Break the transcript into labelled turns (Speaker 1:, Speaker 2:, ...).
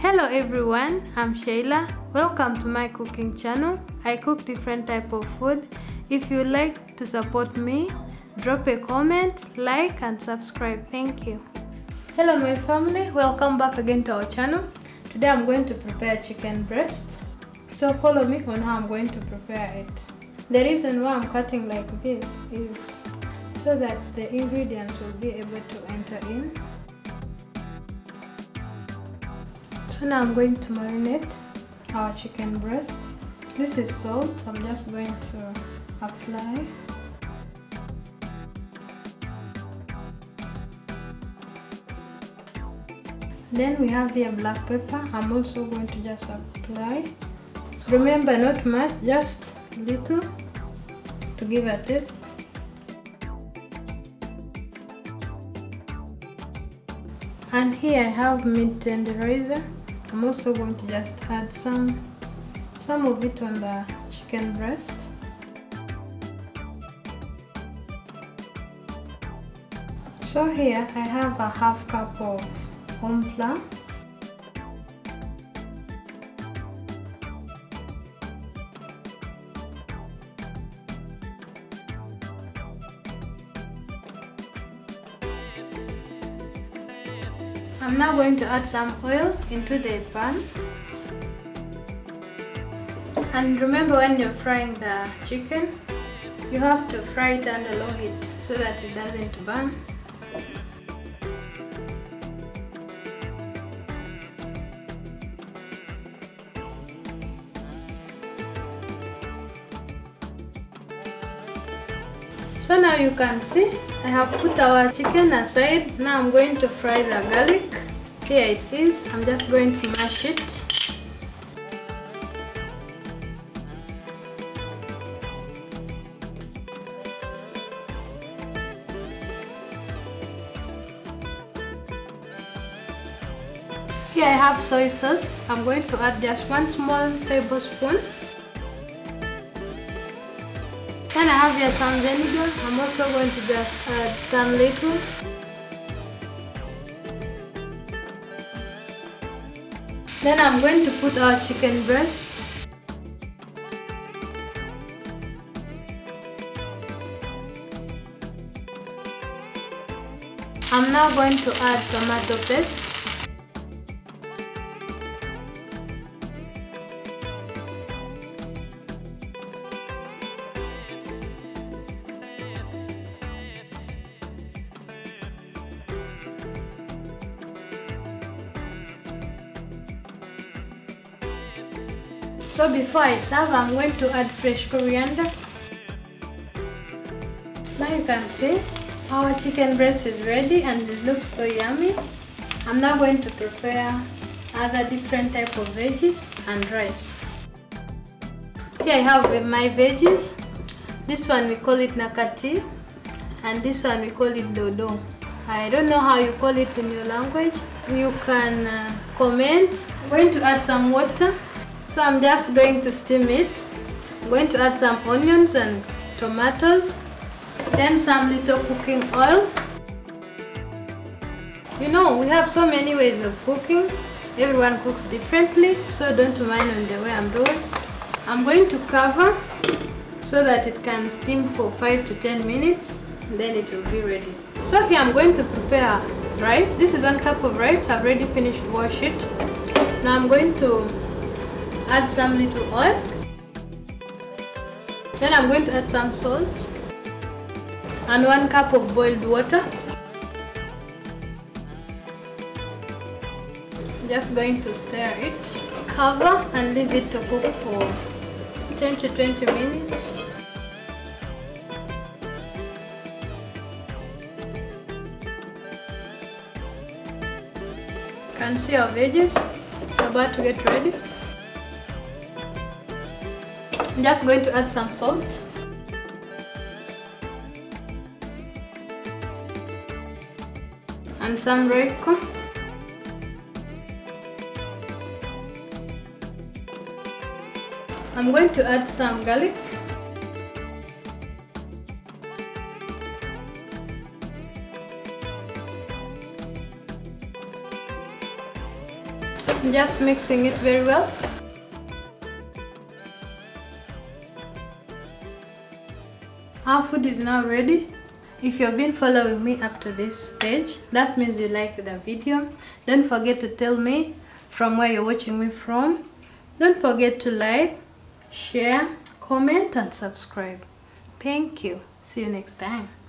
Speaker 1: Hello everyone, I'm Shayla. Welcome to my cooking channel. I cook different type of food. If you like to support me, drop a comment, like and subscribe. Thank you. Hello my family, welcome back again to our channel. Today I'm going to prepare chicken breast. So follow me on how I'm going to prepare it. The reason why I'm cutting like this is so that the ingredients will be able to enter in. So now I'm going to marinate our chicken breast. This is salt. I'm just going to apply. Then we have here black pepper. I'm also going to just apply. Remember, not much, just little to give a taste. And here I have meat tenderizer. I'm also going to just add some of it on the chicken breast. So here I have a half cup of home flour. I'm now going to add some oil into the pan. And remember, when you're frying the chicken, you have to fry it under low heat so that it doesn't burn. So now you can see I have put our chicken aside. Now I'm going to fry the garlic. Here it is. I'm just going to mash it. Here I have soy sauce. I'm going to add just 1 small tablespoon. Then I have here some vinegar. I'm also going to just add some little. Then I'm going to put our chicken breast. I'm now going to add tomato paste. So before I serve, I'm going to add fresh coriander. Now you can see our chicken breast is ready and it looks so yummy. I'm now going to prepare other different type of veggies and rice. Here I have my veggies. This one we call it Nakati and this one we call it Dodo. I don't know how you call it in your language. You can comment. I'm going to add some water. So I'm just going to steam it. I'm going to add some onions and tomatoes, then some little cooking oil. You know, we have so many ways of cooking. Everyone cooks differently, so don't mind on the way I'm doing. I'm going to cover so that it can steam for 5 to 10 minutes, and then it will be ready. So here I'm going to prepare rice. This is 1 cup of rice. I've already finished wash it. Now I'm going to add some little oil. Then I'm going to add some salt and 1 cup of boiled water. Just going to stir it, cover and leave it to cook for 10 to 20 minutes. You can see our veggies. It's about to get ready. I'm just going to add some salt and some Royco. I'm going to add some garlic. Just mixing it very well. Our food is now ready. If you've been following me up to this stage, that means you like the video. Don't forget to tell me from where you're watching me from. Don't forget to like, share, comment and subscribe. Thank you. See you next time.